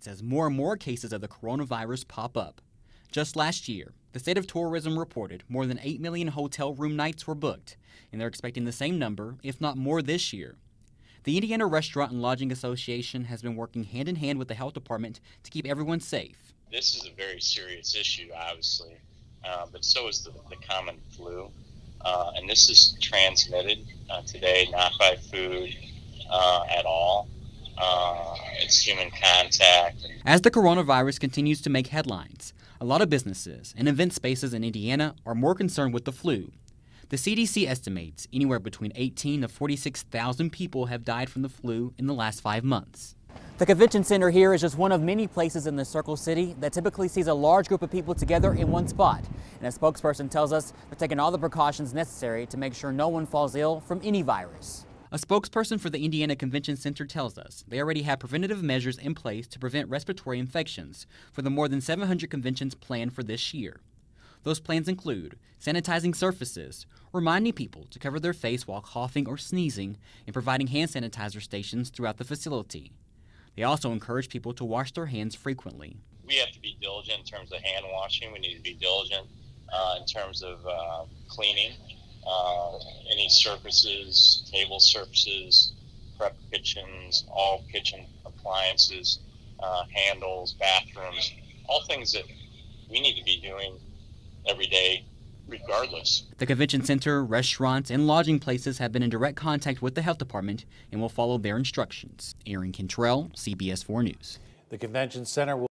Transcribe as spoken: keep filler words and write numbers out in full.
headlines as more and more cases of the coronavirus pop up. Just last year, the state of tourism reported more than eight million hotel room nights were booked, and they're expecting the same number, if not more, this year. The Indiana Restaurant and Lodging Association has been working hand in hand with the health department to keep everyone safe. This is a very serious issue, obviously, uh, but so is the, the common flu. Uh, and this is transmitted uh, today, not by food uh, at all. Uh, it's human contact. As the coronavirus continues to make headlines, a lot of businesses and event spaces in Indiana are more concerned with the flu. The C D C estimates anywhere between eighteen to forty-six thousand people have died from the flu in the last five months. The convention center here is just one of many places in the Circle City that typically sees a large group of people together in one spot. And a spokesperson tells us they're taking all the precautions necessary to make sure no one falls ill from any virus. A spokesperson for the Indiana Convention Center tells us they already have preventative measures in place to prevent respiratory infections for the more than seven hundred conventions planned for this year. Those plans include sanitizing surfaces, reminding people to cover their face while coughing or sneezing, and providing hand sanitizer stations throughout the facility. They also encourage people to wash their hands frequently. We have to be diligent in terms of hand washing. We need to be diligent uh, in terms of uh, cleaning uh, any surfaces, table surfaces, prep kitchens, all kitchen appliances, uh, handles, bathrooms, all things that we need to be doing every day regardless. The convention center, restaurants, and lodging places have been in direct contact with the health department and will follow their instructions. Aaron Cantrell, C B S four News. The convention center will